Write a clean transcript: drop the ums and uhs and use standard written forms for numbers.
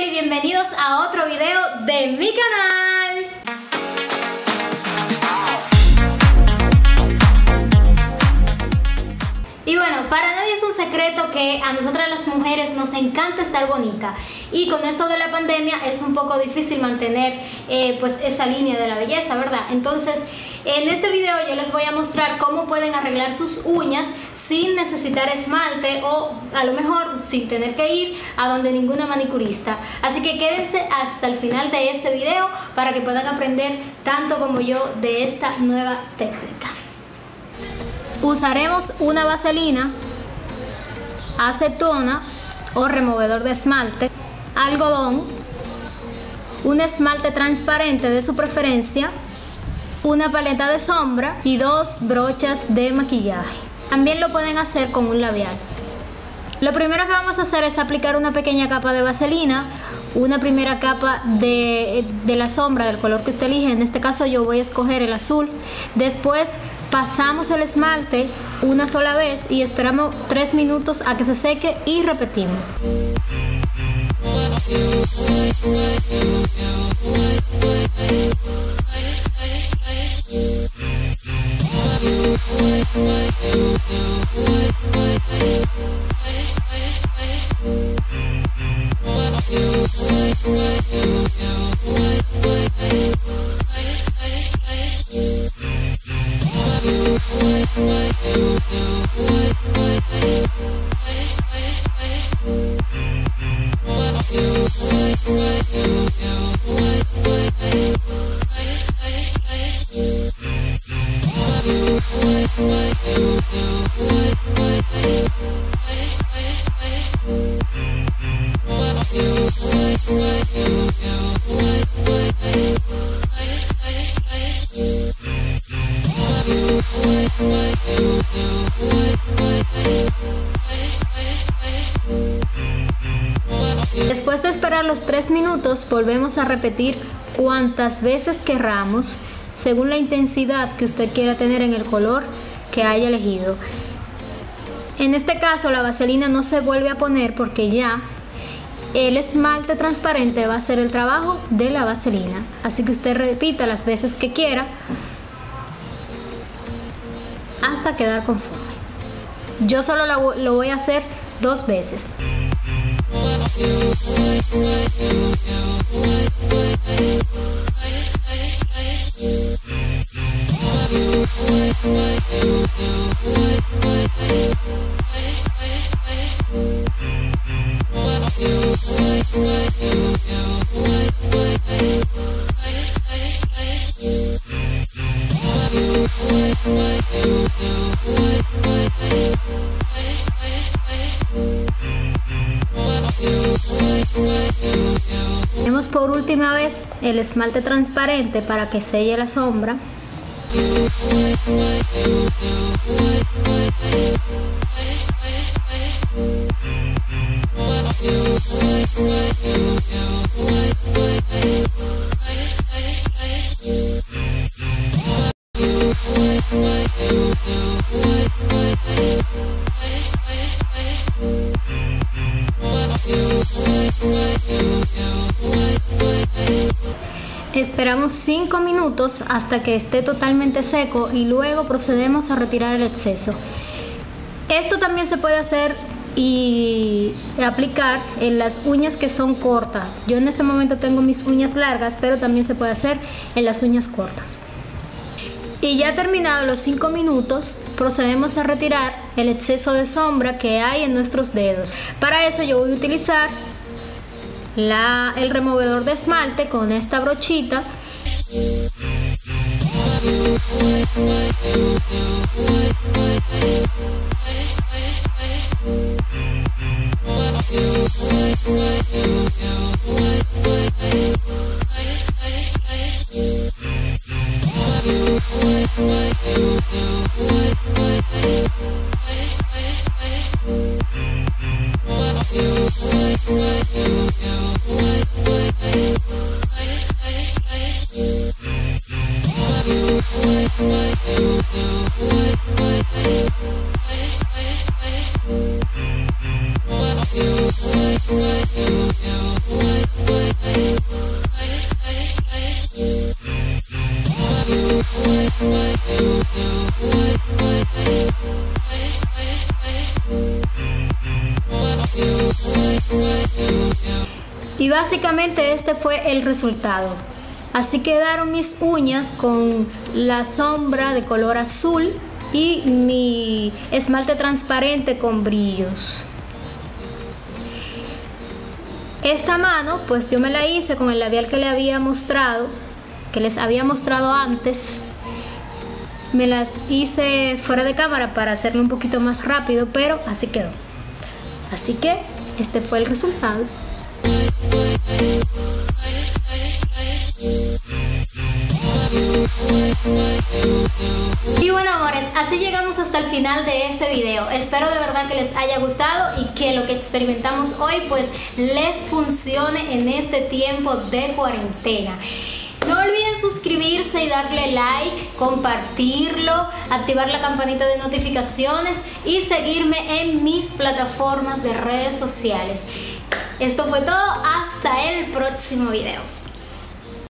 y bienvenidos a otro video de mi canal. Y bueno, para nadie es un secreto que a nosotras las mujeres nos encanta estar bonita, y con esto de la pandemia es un poco difícil mantener pues esa línea de la belleza, ¿verdad? Entonces en este video yo les voy a mostrar cómo pueden arreglar sus uñas sin necesitar esmalte, o a lo mejor sin tener que ir a donde ninguna manicurista. Así que quédense hasta el final de este video para que puedan aprender tanto como yo de esta nueva técnica. Usaremos una vaselina, acetona o removedor de esmalte, algodón, un esmalte transparente de su preferencia, una paleta de sombra y 2 brochas de maquillaje. También lo pueden hacer con un labial. Lo primero que vamos a hacer es aplicar una pequeña capa de vaselina, una primera capa de la sombra del color que usted elige. En este caso yo voy a escoger el azul. Después pasamos el esmalte una sola vez y esperamos 3 minutos a que se seque y repetimos. Después de esperar los 3 minutos, volvemos a repetir cuantas veces querramos, según la intensidad que usted quiera tener en el color que haya elegido. En este caso la vaselina no se vuelve a poner porque ya el esmalte transparente va a hacer el trabajo de la vaselina. Así que usted repita las veces que quiera hasta quedar conforme. Yo solo lo voy a hacer 2 veces. Ponemos por última vez el esmalte transparente para que selle la sombra. Esperamos 5 minutos hasta que esté totalmente seco y luego procedemos a retirar el exceso. Esto también se puede hacer y aplicar en las uñas que son cortas. Yo en este momento tengo mis uñas largas, pero también se puede hacer en las uñas cortas. Y ya terminados los 5 minutos, procedemos a retirar el exceso de sombra que hay en nuestros dedos. Para eso yo voy a utilizar el removedor de esmalte con esta brochita. Y básicamente este fue el resultado. Así quedaron mis uñas con la sombra de color azul y mi esmalte transparente con brillos. Esta mano pues yo me la hice con el labial que les había mostrado antes. Me las hice fuera de cámara para hacerlo un poquito más rápido, pero así quedó. Así que este fue el resultado. Y bueno, amores, así llegamos hasta el final de este video. Espero de verdad que les haya gustado y que lo que experimentamos hoy pues les funcione en este tiempo de cuarentena. No olviden suscribirse y darle like, compartirlo, activar la campanita de notificaciones y seguirme en mis plataformas de redes sociales. Esto fue todo, hasta el próximo video.